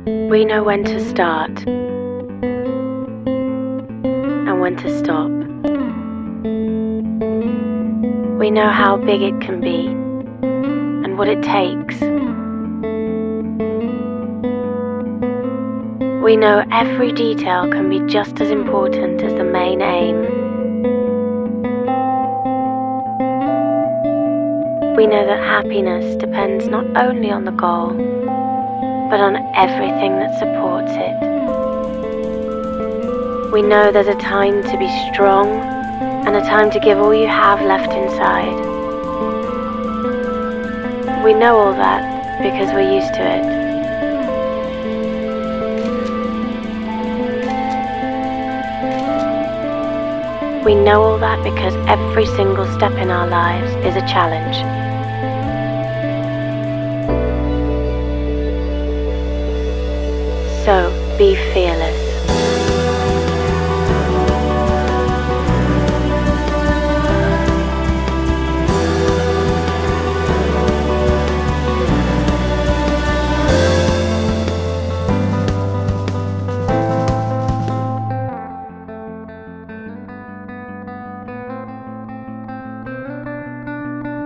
We know when to start and when to stop. We know how big it can be and what it takes. We know every detail can be just as important as the main aim. We know that happiness depends not only on the goal, but on everything that supports it. We know there's a time to be strong and a time to give all you have left inside. We know all that because we're used to it. We know all that because every single step in our lives is a challenge. So, be fearless.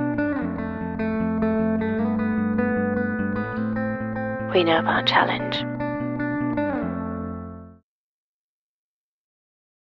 We know about challenge.